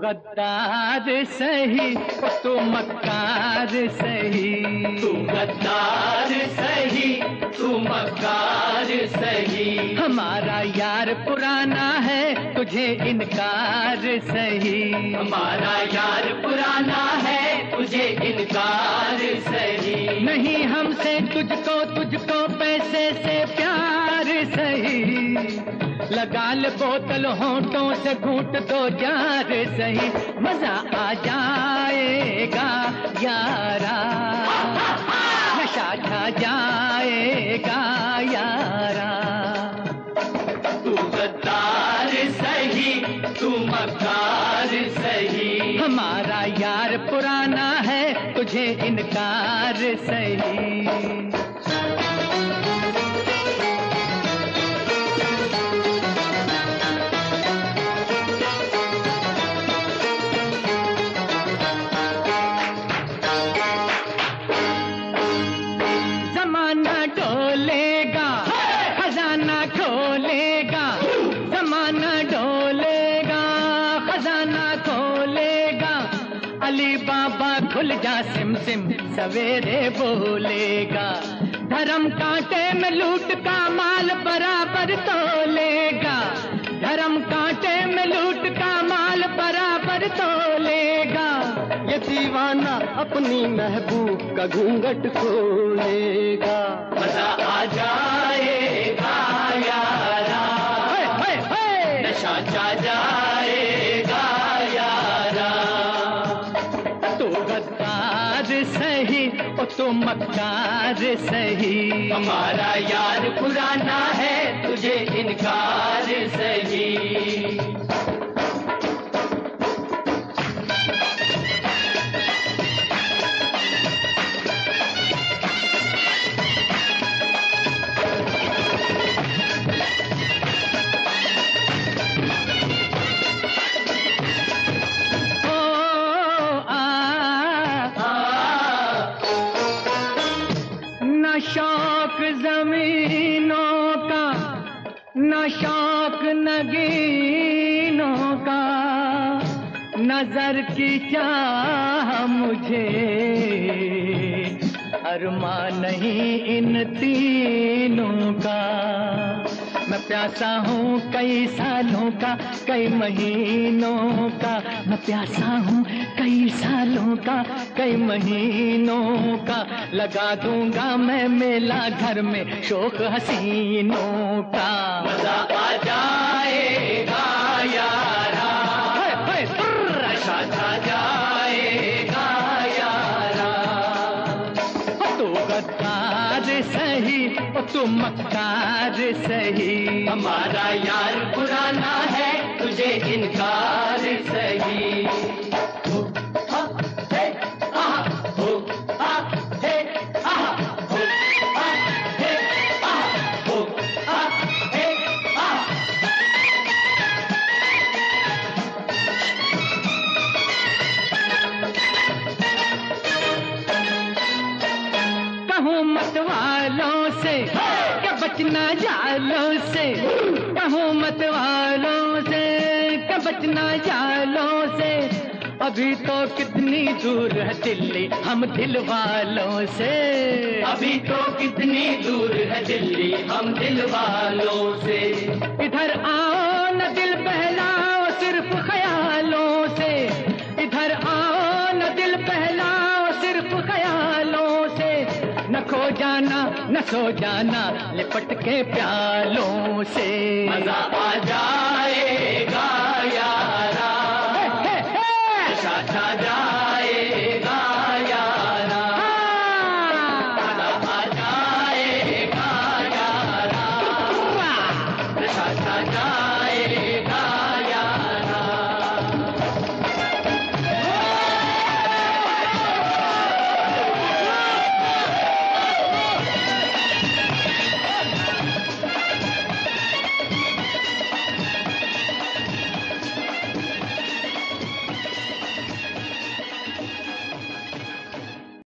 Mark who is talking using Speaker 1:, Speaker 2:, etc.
Speaker 1: गद्दार सही तू मक्कार सही,
Speaker 2: तू गद्दार सही तू मक्कार सही।
Speaker 1: हमारा यार पुराना है तुझे इनकार सही,
Speaker 2: हमारा यार पुराना है तुझे इनकार सही।
Speaker 1: नहीं हमसे तुझको तुझको पैसे से प्यार सही, लगा ले बोतल होंठों से घूंट दो जार सही, मजा आ जाएगा यारा, नशा छा जाएगा यारा।
Speaker 2: तू गद्दार सही तू मक्कार सही,
Speaker 1: हमारा यार पुराना है तुझे इनकार सही। डोलेगा खजाना खोलेगा, जमाना डोलेगा खजाना खोलेगा, अली बाबा खुल जा सिम सिम सवेरे बोलेगा, धर्म कांटे में लूट का माल बराबर तोलेगा, धर्म कांटे में लूट का माल बराबर तोलेगा, ये दीवाना अपनी महबूब का घूंघट खोलेगा,
Speaker 2: मजा आ जाएगा यारा, नशा छा जाएगा यारा।
Speaker 1: तू गद्दार सही और तू मक्कार सही,
Speaker 2: हमारा यार पुराना है तुझे इनकार सही।
Speaker 1: न शौक जमीनों का न शौक नगीनों का, नजर की चाह मुझे अरमान नहीं इन तीनों का, मैं प्यासा हूँ कई सालों का कई महीनों का, मैं प्यासा हूँ कई सालों का कई महीनों का, लगा दूंगा मैं मेला घर में शौक हसीनों का,
Speaker 2: मजा आ जाएगा यारा, नशा छा जाएगा यारा।
Speaker 1: तू गद्दार सही और तू मक्कार सही,
Speaker 2: हमारा यार पुराना है तुझे इनकार सही।
Speaker 1: कहूँ मत वालों से क्या बचना जालों से, कहूँ मत वालों से क्या बचना जालों से, अभी तो कितनी दूर है दिल्ली हम दिल वालों से,
Speaker 2: अभी तो कितनी दूर है दिल्ली हम दिल वालों से।
Speaker 1: इधर आओ न दिल बहलाओ सिर्फ ख्यालों से, इधर आओ न दिल बहलाओ सिर्फ ख्यालों से, न खो जाना न सो जाना लिपट के प्यालों से,
Speaker 2: मजा आ जा